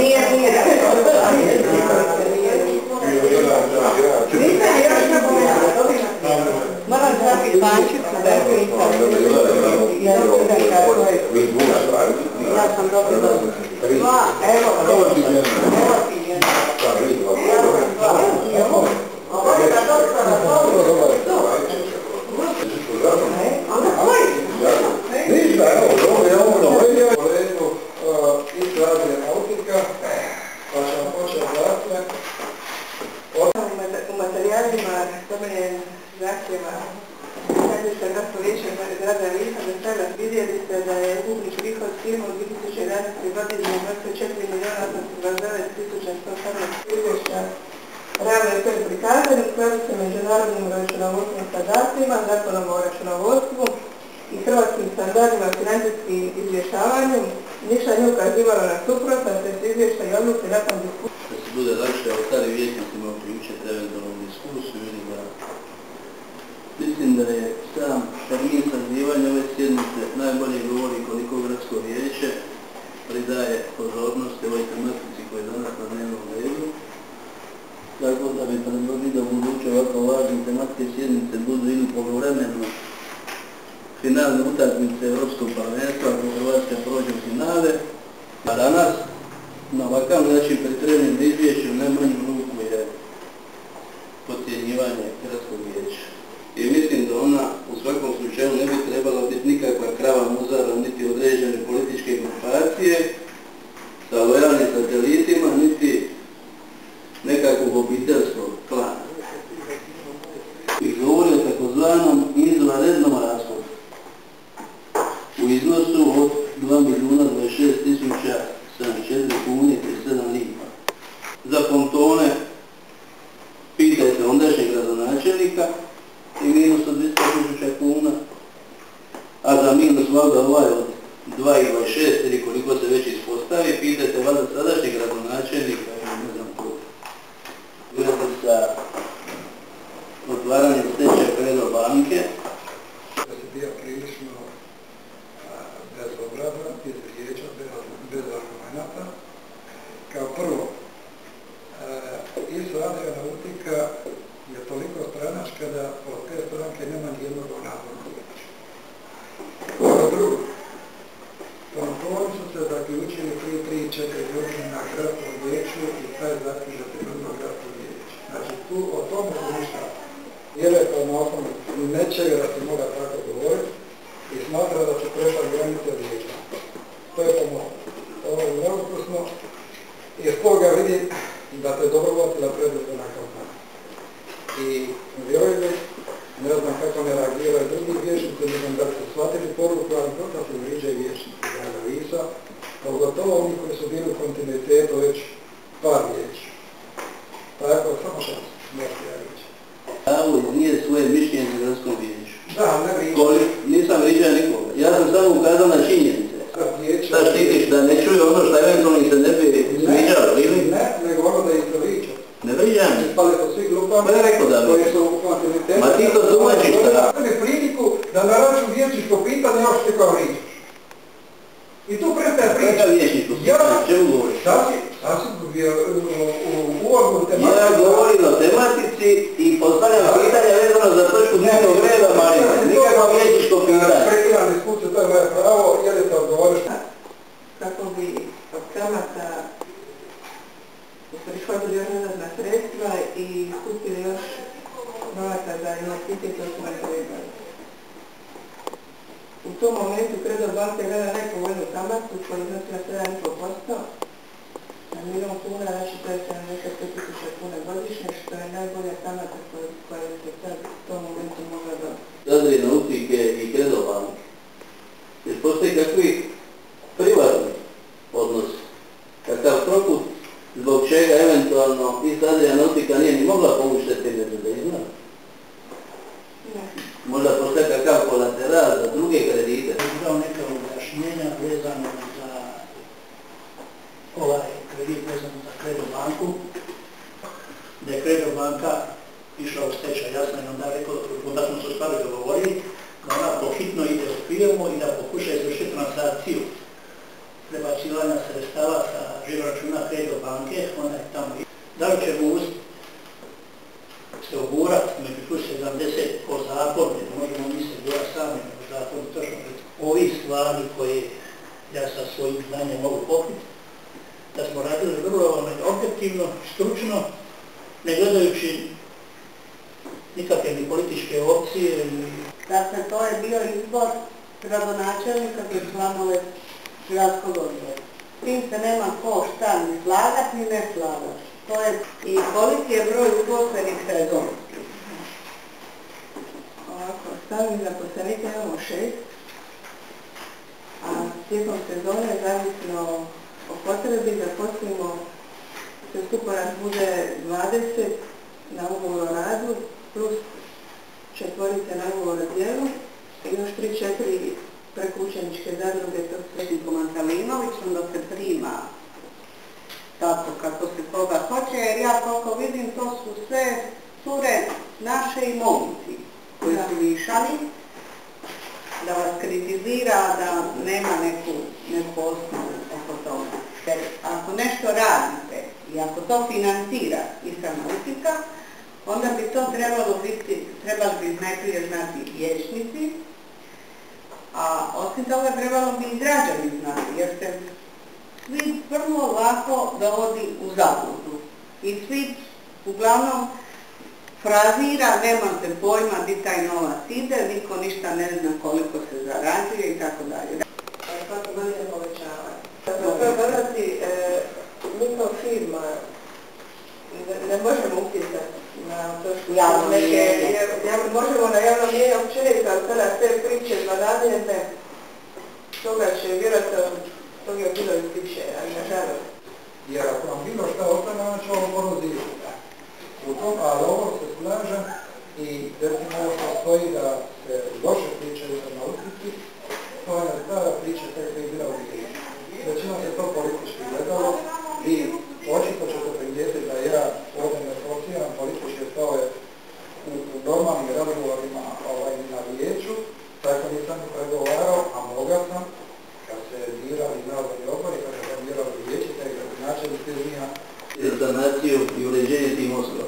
Nije. Nisam još ne pomenula. Moram zapiti pančicu da je pisao. Ja sam dobila 2, evo ti jedna. Ovo je da doktora, onda koji? Ništa, evo, izgradnje nautika, pa ćemo početi dakle. U materijalima temeljem zahtjeva Središta gradsko vijeće grada Visa za sada vidjeli ste da je ukupni prihod firme u 2011. godini iznosio 4.829.118 izvješća realno je sve prikazan u skladu sa međunarodnim računovodstvenim standardima, Zakonom o računovodstvu i hrvatskim standardima financijskim izvještavanjem. Ništa nije ukazivalo na suprotno, te su izvješća i odluke nakon diskusije. Da se bude lakše ostali vijećnicima priučiti eventualnu diskusiju ili da... Mislim da je sam termin sazivanja ove sjednice najbolje govori koliko gradsko vijeće pridaje pozornosti ovoj tematici koja je danas na dnevnom redu. Tako da bi predložio da buduće ovako važne tematske sjednice budu ili poluvremeno finalne utakmice Europskog prvenstva ako Hrvatska prođe u finale, a danas na ovakav način pripremljen izvješće u najmanju ruku je podcjenjivanje gradskog vijeća. I mislim da ona u svakom slučaju ne bi trebala biti nikakva krava muzara, niti određene političke grupacije sa lojalnim satelitima, niti nekakvog obiteljskog klana. I govori o takozvanom izvanrednom rashodu u iznosu od 2.026.074 kune i 37 lipa. Za pontone pitajte ondašnjeg gradonačelnika i minus od 200.000 kuna, a za minus valjda ovaj od 2,26 ili koliko se već ispostavi, pitajte valjda sadašnjeg gradonačelnika ili ne znam ko. Gledate sa otvaranjem stečaja Credo banke. Da se bio prilično bezobrazan, iz vijeća, bez argumenta. Kao prvo, ISO Adria Nautika je toliko stranačka da od te stranke nema nijednog nadzornog vijeća. Kao drugo, pontoni su se zaključili prije 3-4 godine na gradskom vijeću i taj zaključak je drugo gradsko vijeće. Znači tu o tome se ništa. Jer je to na osnovu nečega da se moga tako govoriti i smatra da će prešati granice vijeća. To je po mogu. Ovo je neukusno i iz toga vidim da te dobro vodila predstavna kampanja. I vjerujem, ne znam kako ne reagiraju drugi vijećnici, ne znam da su shvatili poruku, ali to da se vriđaju vijećnici grada Visa, pogotovo oni koji su bili u kontinuitetu već par vijeća. Tako, samo šans, možete ja reći. Ovo nije svoje mišljenje za gradskom vijeću. Da, ne vriđaju. Nisam vriđao nikoga. Ja sam samo ukazao na činjenice. Da štitiš, da ne čuju ono što eventualno se ne bi sviđalo, ili? Ne, nego ono da ih se vriđa. Ne vriđam. Ispali su svi glupani koji su u kontinuitetu. Ma ti to tumačiš da? Oni priliku da na račun vijećničko pitanje još ti kao vriđaš. I tu prestaje priča. Kada vijećničko pitanje? Čemu govoriš? Sasvim u uvodnu tematiku. Ja govorim o tematici i postavljam pitanje vezano za točku dnevnog reda, Marina. Nikako vijećničko pitanje. Prekiram diskusiju, to je moje pravo, jedete odgovoriš. Kako bi od kamata prihodili još dodatna sredstva i skupili još novaca za investicije koje su nam trebali. U tom momentu Credo banka je gleda najpovoljnu kamatu koja iznosila 7,5%, na 1.000.000 kuna, znači to je 75.000 kuna godišnje, što je najbolja kamata koja se sad u tom momentu mogla dobiti. Adria Nautike i Credo banke. Jer postoji kakvi privatni odnos, kakav proput, zbog čega eventualno iz Adria Nautika nije ni mogla povući te međunarodne. Možda postoji kakav kolateral za druge kredite. Dao neka objašnjenja vezano za ovaj kredit vezano za Credo banku, da je Credo banka išla u stečaj, jasno je onda rekao, onda smo se u stvari dogovorili, da ona pohitno ide u firmu i da pokuša izvršiti transakciju prebacivanja sredstava sa žiroračuna Credo banke, ona je tamo. Da li ćemo uspjeti se ogurati među tu 70 po zakonu, ne možemo mi se gura sami, nego zakon točno pred ovih stvari koje ja sa svojim znanjem mogu pokriti, da smo radili vrlo objektivno, stručno, ne gledajući nikakve ni političke opcije. Dakle, to je bio izbor gradonačelnika za članove gradskog odbora. S tim se nema ko šta ni slagat ni ne slagat. To je i koliki je broj uposlenih sezonski. Ovako, stalnih zaposlenika imamo 6, a tijekom sezone, zavisno o potrebi, zaposlimo, sve skupo nas bude 20 na ugovor o radu, plus 4 na ugovor o djelu i još 3-4 preko učeničke zadruge. To se Komantalinović, onda se prima tako kako se koga hoće, jer ja koliko vidim, to su sve cure naše i momci koji su višali, da vas kritizira, da nema neku osnovu oko toga. Jer ako nešto radite i ako to financira ISA Nautika, onda bi to trebali bi najprije znati liječnici, a osim toga trebalo bi i građani znati, jer se svi vrlo lako dovodi u zabludu i svi uglavnom frazira, nemate pojma di taj novac ide, niko ništa ne zna koliko se zarađuje i tako dalje. Svako godine povećavanje. To donosi, mi kao firma ne možemo utjecati na to što javno mnijenje. Možemo na javno mnijenje općenito, ali sada te priče zlonamjerne, toga će vjerojatno toga je bilo i priče, ali nažalost. Jer ako nam bilo šta ostane, onda će ovo porozirati. U tom, ali ovo se slažem i recimo ovo što stoji da se loše pričaju sa nautici, to je stara priča kako je bila u Vijeću. Većinom se to politički gledalo i očito ćete primijetiti da ja ovdje ne procijenam političke stave u normalnim razgovorima na Vijeću, tako nisam pregovarao, a mogao sam, kad se birali nadzorni odbor i kad se birali Vijeće, taj načelnik Tezmija. Sanaciju i uređenje tih mostova.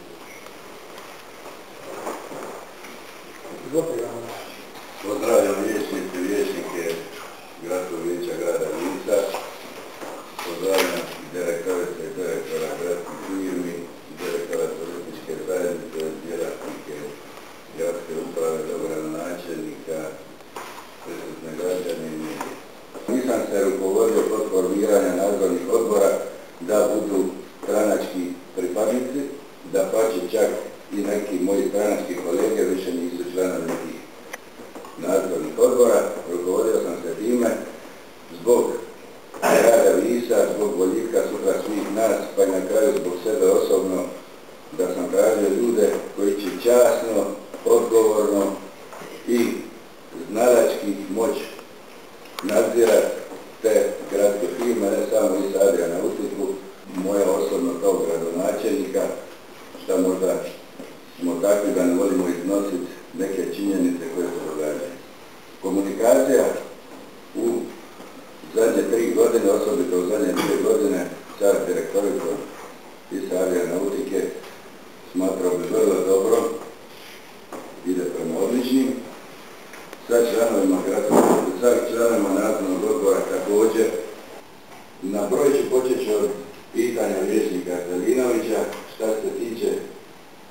Pozdravljam vijećnike Gradskog vijeća grada Vinca, pozdravljam direktorice i direktora gradskih firmi, direktora turističke zajednice, djelatnike gradske uprave, gradonačelnika, prisutne građane i medije. Nisam se rukovodio kod formiranja nadzornih odbora da budu stranački pripadnici, da pače čak i neki moji stranački kolege više nisu članovi nekih nadzornih odbora. Rukovodio sam se time zbog grada Visa, zbog boljitka sutra svih nas, pa i na kraju zbog sebe osobno, da sam tražio ljude koji će časno, odgovorno i znalački moć nadzirati te gradske firme, ne samo iz Adria Nautiku, moja osobno kao gradonačelnika, šta možda smo takvi da ne volimo iznositi neke činjenice koje se događaju. Komunikacija u zadnje 3 godine, osobito u zadnje 2 godine, sa direktoricom iz Adria Nautike smatrao bi vrlo dobro, ide prema odličnim, sa članovima nadzornog odbora također. Na broj ću početi od pitanja vijećnika Zelinovića šta se tiče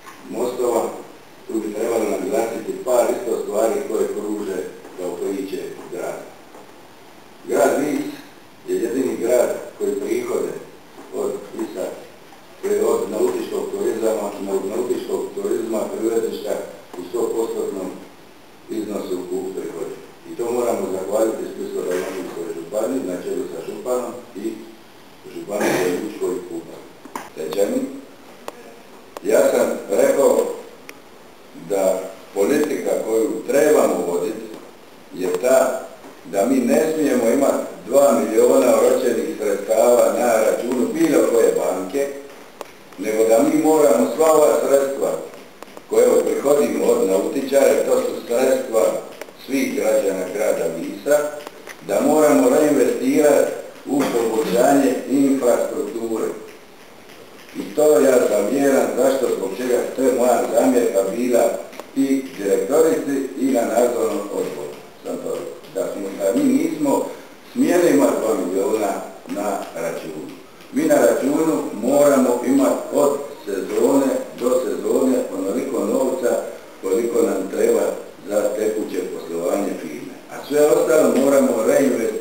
to ja zamjeram, zašto, zbog čega, to je moja zamjerka bila i direktorici i na nadzornom odboru. Sam to da mi nismo smjeli imati 2 milijuna na računu. Mi na računu moramo imati od sezone do sezone onoliko novca koliko nam treba za tekuće poslovanje firme. A sve ostalo moramo reinvestirati